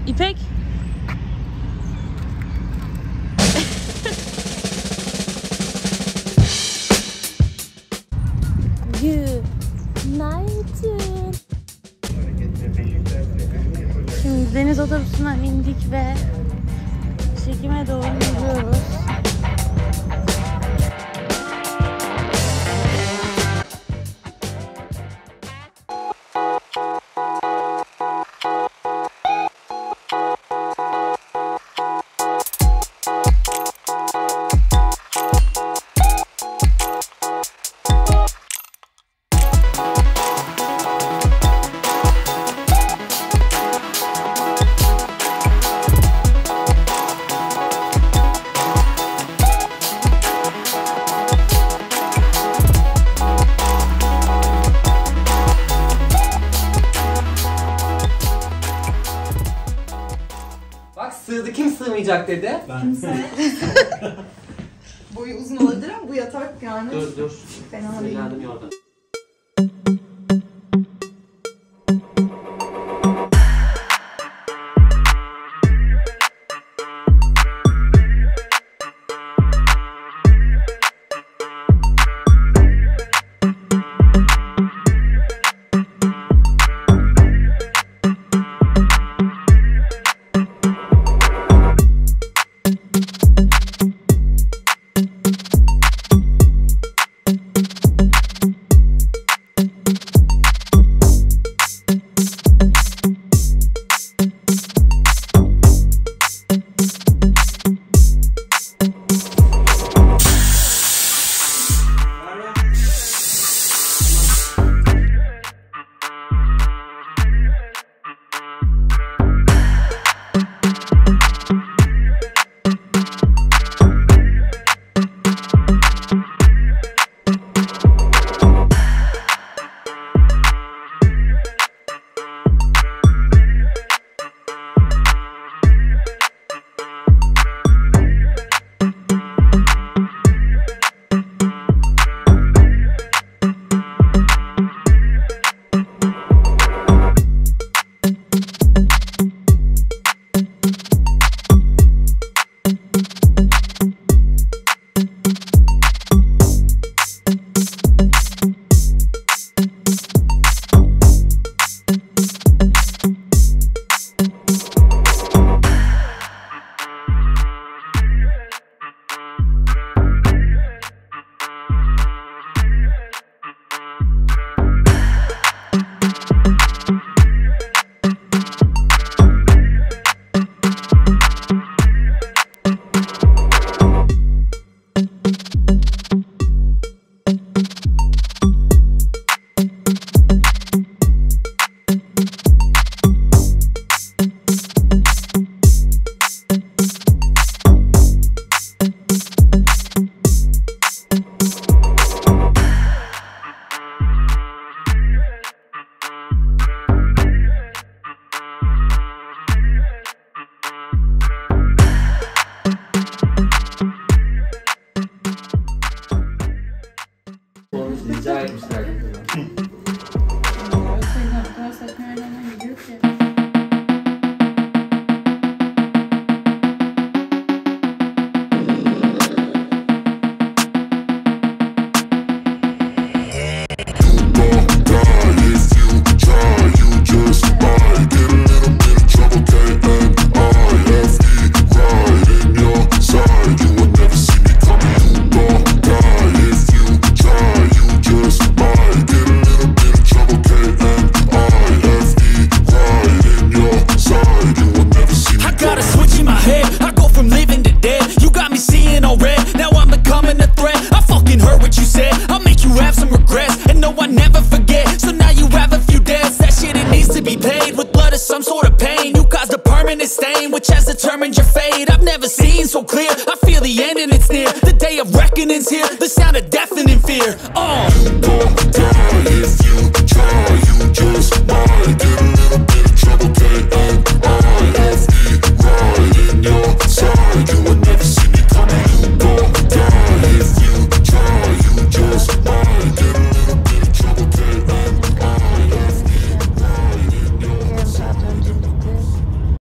İpek. Günaydın. Şimdi deniz otobüsünden indik ve çekime doğru gidiyoruz. Sığdı, kim sığmayacak dedi? Ben. Kimse. Boyu uzun olabilir ama bu yatak yani. Dur. Fena değil. Geldim yolda. Rica etmişler. Some sort of pain, you caused a permanent stain, which has determined your fate. I've never seen so clear, I feel the end and it's near. The day of reckoning's here, the sound of deafening fear.